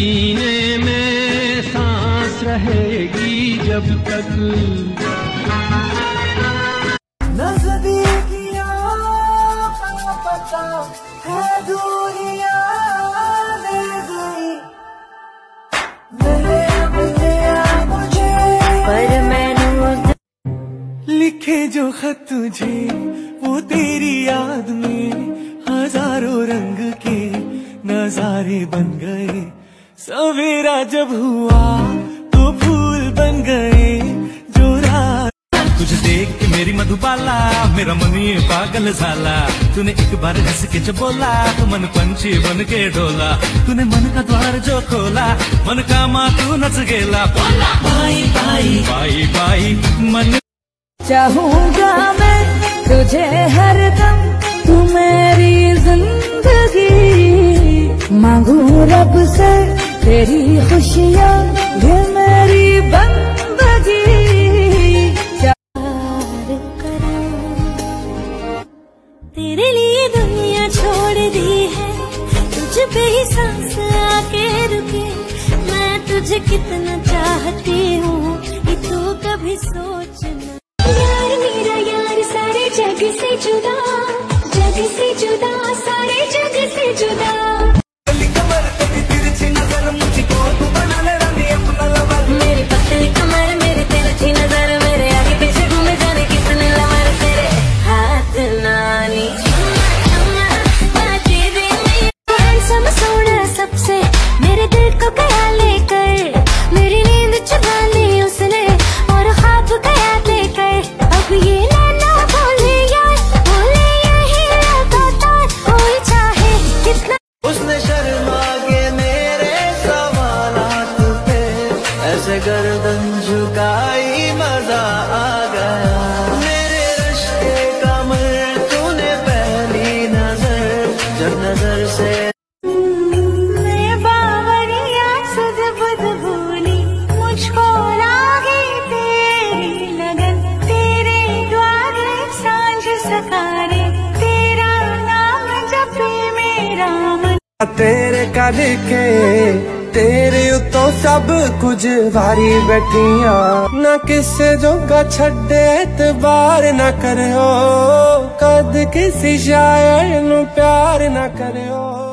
सीने में सांस रहेगी जब तक। नजदीकियां पता है दूरियां दे गई, मिले मुझे पर मैनू लिखे जो खत तुझे वो तेरी याद में हजारों रंग के नजारे बन गए। सवेरा जब हुआ तो फूल बन गए जो रात। तुझे देख के मेरी मधुबाला मेरा मन ये पागल झाला। तूने एक बार हंस के जो बोला तो मन पंछी बन के डोला। तूने मन का द्वार जो खोला मन का माँ तू नच गेला। बाई बाई बाई बाई मन चाहूंगा मैं तुझे हरदम, तू मेरी जिंदगी। मांगू रब से तेरी खुशियाँ, ये मेरी बंदगी। प्यार करो, तेरे लिए दुनिया छोड़ दी है, तुझ पे ही सांस आके रुके। मैं तुझे कितना चाहती हूँ ये तू कभी सोचना। यार मेरा यार सारे जग से जुदा, जग से जुदा, सारे जग से जुदा। कमर तेरी तिरछी नजर मुझको तू बना ले रानी अपना लवर। मेरी पतली कमर मेरी तिरछी नजर, मेरे आगे पीछे घूमे जाने कितने लवर। तेरे हाथ नानी हैंडसम सोना सबसे मेरे दिल को गया लेकर। मेरी नींद चुरा ली उसने और ख्वाब गया लेकर। अब ये नैना बोले यार बोले यही लगातार, कोई चाहे कितना। उसने शर्मा के मेरे सवालात पे ऐसे गर्दन झुकाई मजा आ गया। मेरे रिश्ते का मर तूने पहली नजर जब नजर से। मैं बावरिया सुध बुध भूली, मुझको लागी तेरी लगन। तेरे द्वारे सांझ सकारे, तेरा नाम जपे मेरा मन। तेरे का लिखे तेरे उतो सब कुछ भारी बैठिया। ना किसे जोगा छड़े एतबार ना करो, कद किसी शायर नू प्यार ना करो।